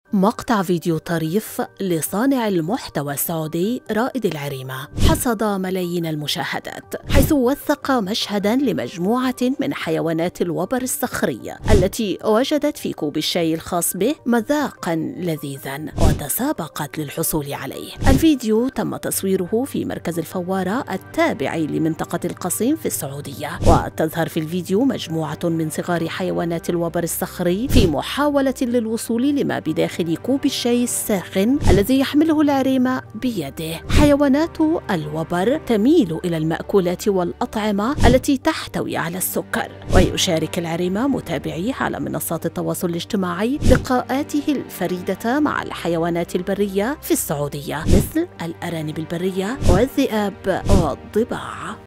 مقطع فيديو طريف لصانع المحتوى السعودي رائد العريمة حصد ملايين المشاهدات، حيث وثق مشهداً لمجموعة من حيوانات الوبر الصخرية التي وجدت في كوب الشاي الخاص به مذاقاً لذيذاً وتسابقت للحصول عليه. الفيديو تم تصويره في مركز الفوارة التابع لمنطقة القصيم في السعودية، وتظهر في الفيديو مجموعة من صغار حيوانات الوبر الصخري في محاولة للوصول لما بداخل كوب الشاي الساخن الذي يحمله العريمة بيده. حيوانات الوبر تميل إلى المأكولات والأطعمة التي تحتوي على السكر، ويشارك العريمة متابعيه على منصات التواصل الاجتماعي لقاءاته الفريدة مع الحيوانات البرية في السعودية مثل الأرانب البرية والذئاب والضباع.